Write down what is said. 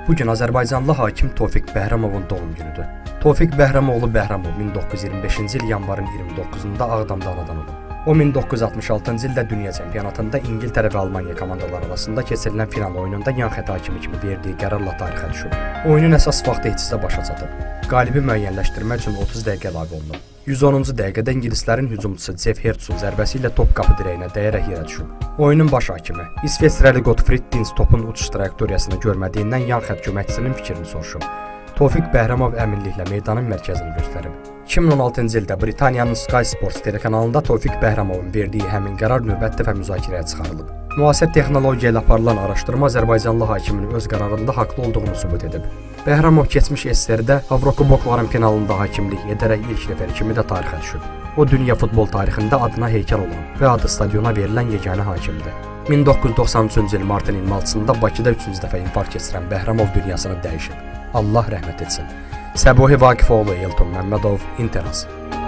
Bu gün Azərbaycanlı hakim Tofiq Bəhramovun doğum günüdür. Tofiq Bəhramoğlu Bəhramov 1925-ci il yanvarın 29-da Ağdamda anadan olub. O 1966-cı ildə dünya çempionatında İngiltərə və Almaniya komandaları arasında keçirilən final oyununda yan xətt hakimi kimi verdiyi qərarla tarixə düşüb. Oyunun əsas vaxtı heç-sizə başa çatıb. Qalibi müəyyənləşdirmək üçün 30 dəqiqə əlavə olunub. 110-cu dəqiqədə ingilislərin hücumçusu Jeff Hertzog zərbəsi ilə top qapı dirəyinə dəyərək yerə düşüb. Oyunun baş hakimi İsveçrəli Gottfried Dins topun uçuş trayektoriyasını görmədiyindən yan xətt köməkçisinin fikrini soruşub. Tofiq Bəhramov əminliklə meydanın mərkəzini göstərib. 2016-cı ildə Britaniyanın Sky Sports telekanalında Tofiq Bəhramovun verdiyi həmin qərar növbəti dəfə müzakirəyə çıxarılıb. Müasir texnologiya ilə aparılan araşdırma Azərbaycanlı hakimin öz qərarında haqlı olduğunu sübut edib. Bəhramov keçmiş SSR-də Avrokubokların finalında hakimlik edərək ilk nəfər kimi də tarixə düşüb. O, dünya futbol tarixində adına heykəl olan və adı stadiona verilən yeganə hakimdir. 1993-cü il martın 26-sında Bakıda 3-cü dəfə infarkt keçirən Bəhramov dünyasını dəyişib. Allah rəhmət etsin. Səbuhi Vaqifoğlu, Elton Məmmədov, İnteras.